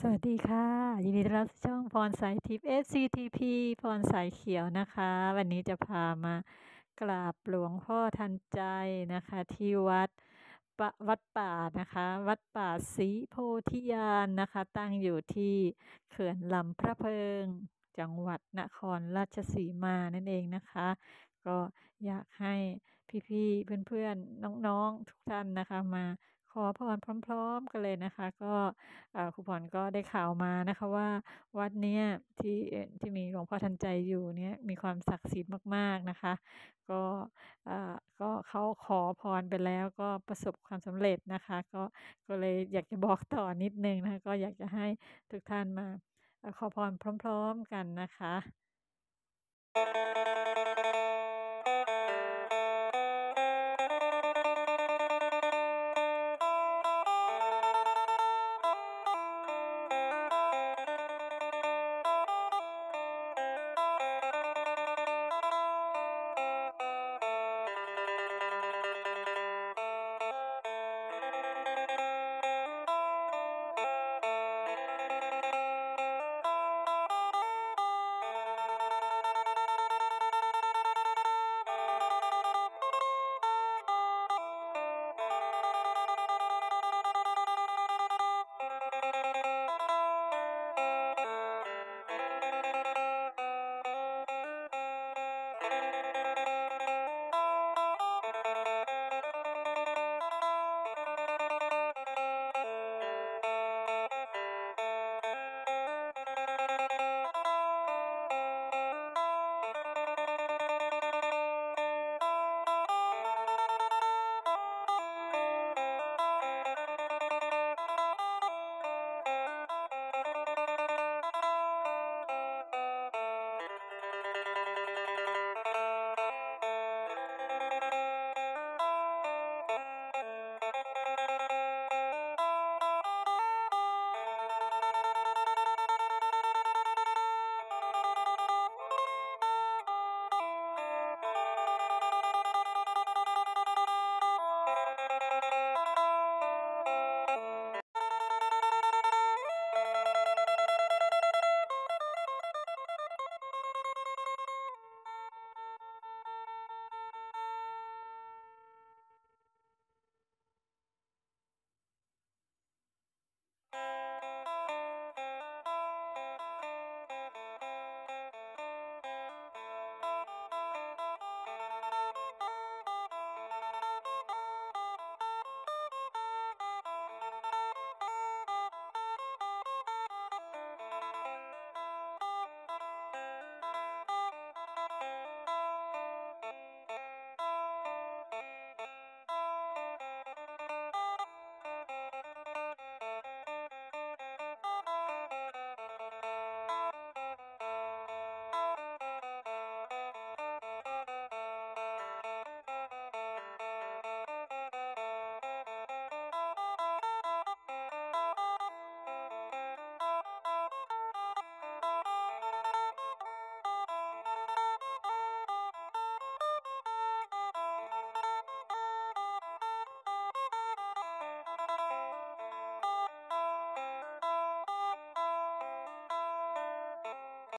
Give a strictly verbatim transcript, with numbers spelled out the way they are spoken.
สวัสดีค่ะยินดีต้อนรับสู่ช่องพรสายทิพย์ เอส ซี ที พี พรสายเขียวนะคะวันนี้จะพามากราบหลวงพ่อทันใจนะคะที่วัดปะวัดป่านะคะวัดป่าศรีโพธิญาณนะคะตั้งอยู่ที่เขื่อนลำพระเพิงจังหวัดนครราชสีมานั่นเองนะคะก็อยากให้พี่ๆเพื่อนๆน้องๆทุกท่านนะคะมาขอพรพร้อมๆกันเลยนะคะก็ อ่าครูพรก็ได้ข่าวมานะคะว่าวัดเนี้ยที่เอ่อที่มีหลวงพ่อทันใจอยู่เนี่ยมีความศักดิ์สิทธิ์มากๆนะคะก็อ่าก็เขาขอพรไปแล้วก็ประสบความสำเร็จนะคะก็ก็เลยอยากจะบอกต่อนิดหนึ่งนะคะก็อยากจะให้ทุกท่านมาเอ่อขอพรพร้อมๆกันนะคะ